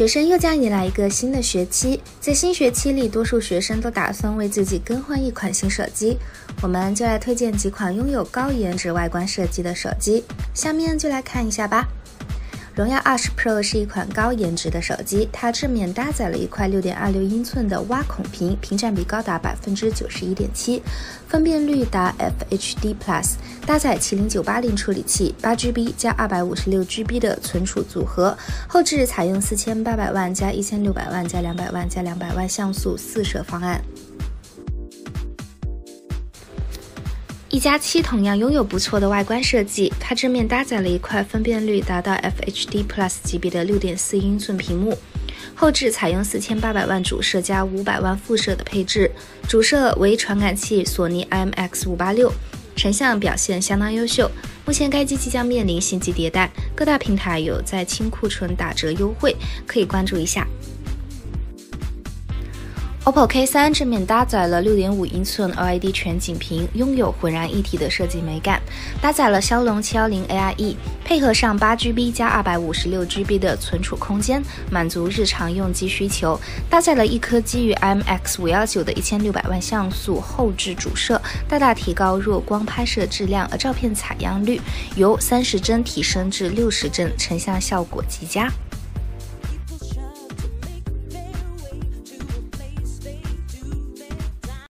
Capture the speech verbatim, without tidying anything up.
学生又将迎来一个新的学期，在新学期里，多数学生都打算为自己更换一款新手机。我们就来推荐几款拥有高颜值外观设计的手机，下面就来看一下吧。荣耀二十 Pro 是一款高颜值的手机，它正面搭载了一块 六点二六英寸的挖孔屏，屏占比高达 百分之九十一点七， 分辨率达 F H D Plus， 搭载麒麟九八零处理器， 八 G B 加 二百五十六 G B 的存储组合，后置采用四千八百万加一千六百万加两百万加两百万像素四摄方案。一加七同样拥有不错的外观设计，它正面搭载了一块分辨率达到 F H D Plus 级别的 六点四英寸屏幕，后置采用四千八百万主摄加五百万副摄的配置，主摄为传感器索尼 I M X 五八六，成像表现相当优秀。目前该机即将面临星级迭代，各大平台有在清库存打折优惠，可以关注一下。O P P O K 三 正面搭载了 六点五英寸 O L E D 全景屏，拥有浑然一体的设计美感，搭载了骁龙七一零 A I E， 配合上 八 G B 加 二百五十六 G B 的存储空间，满足日常用机需求。搭载了一颗基于 I M X 五一九的一千六百万像素后置主摄，大大提高弱光拍摄质量，而照片采样率由三十帧提升至六十帧，成像效果极佳。